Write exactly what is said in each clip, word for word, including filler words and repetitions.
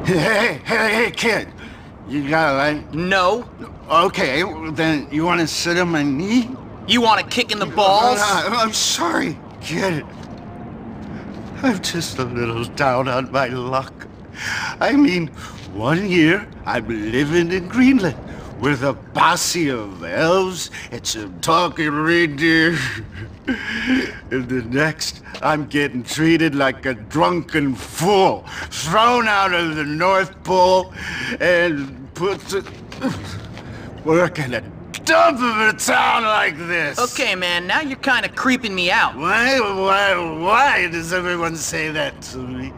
Hey, hey, hey, kid. You got a light? No. Okay, then you want to sit on my knee? You want a kick in the balls? Uh, I'm sorry, kid. I'm just a little down on my luck. I mean, one year I'm living in Greenland with a posse of elves and some talking reindeer. And the next, I'm getting treated like a drunken fool, thrown out of the North Pole and put to work in a dump of a town like this. Okay, man, now you're kind of creeping me out. Why, why, why does everyone say that to me?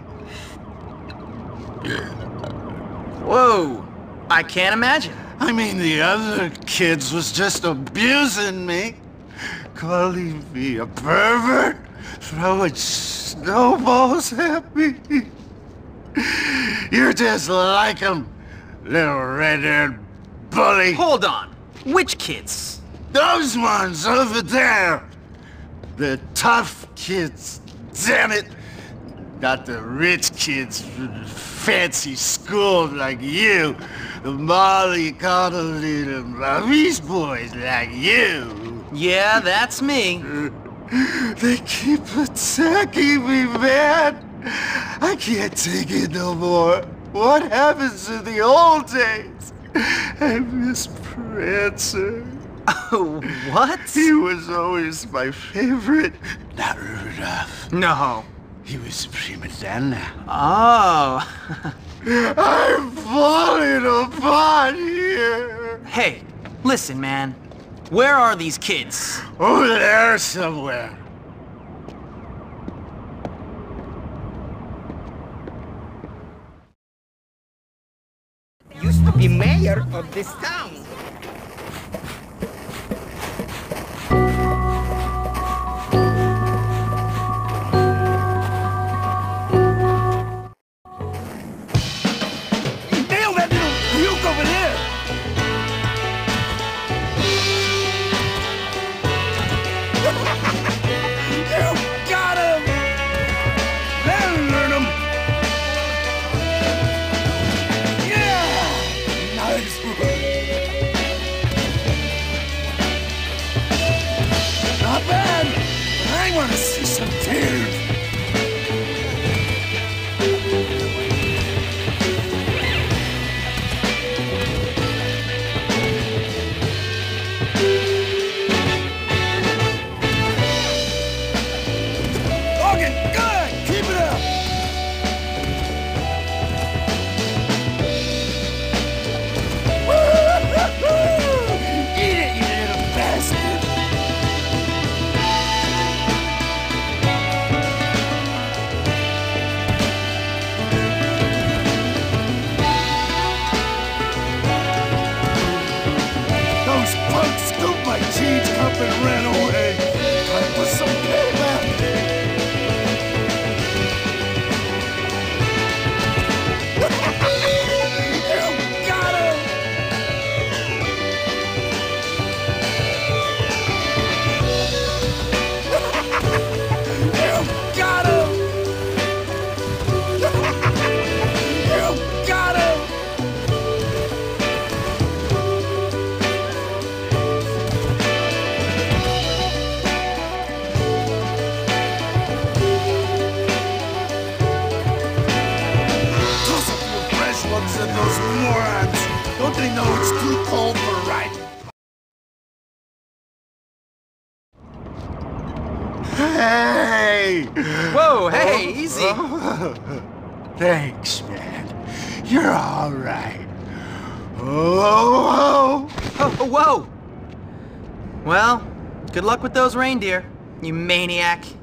Whoa, I can't imagine. I mean, the other kids was just abusing me, calling me a pervert, throwing snowballs at me. You're just like 'em, little red-haired bully. Hold on, which kids? Those ones over there. The tough kids, damn it. Not the rich kids from fancy schools like you. The molly-coddly, the mommy's boys like you. Yeah, that's me. They keep attacking me, man. I can't take it no more. What happens to the old days? I miss Prancer. Oh, what? He was always my favorite. Not Rudolph. No. He was a prima donna. Oh. I'm falling apart here. Hey, listen, man. Where are these kids? Over there somewhere. Used to be mayor of this town. Nail that little puke over there! You got him! That'll learn him! Yeah! Nice! Not bad! But I want to see some tears! And ran away. Time for some payback. You got him. You got him. You got him. And those morons! Don't they know it's too cold for riding? Hey! Whoa, hey, easy. Oh, thanks, man. You're all right. Oh, Oh, oh, whoa! Well, good luck with those reindeer, you maniac.